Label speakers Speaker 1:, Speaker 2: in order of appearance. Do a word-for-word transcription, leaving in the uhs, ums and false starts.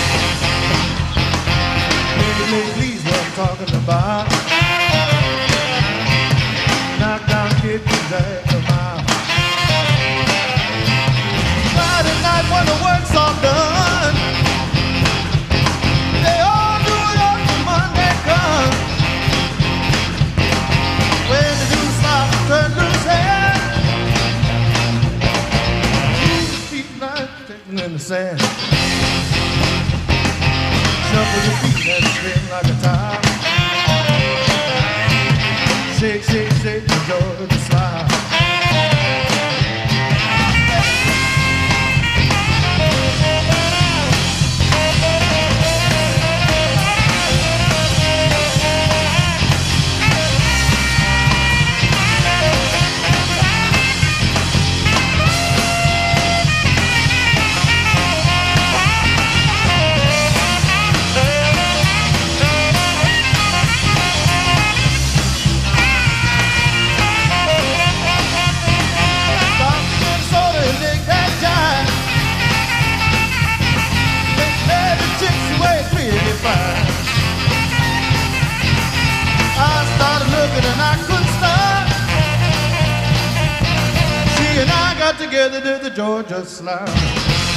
Speaker 1: Lady, please, what I'm talking about. Knock down kitchens at the mile. Friday night when the work's all done, they all do it up for Monday come. When the new stop turn loose head, feet like taking in the sand. Shuffle your feet and spin like a top. Shake, shake, shake, enjoy the slide. And I couldn't stop. She and I got together to the Georgia slide.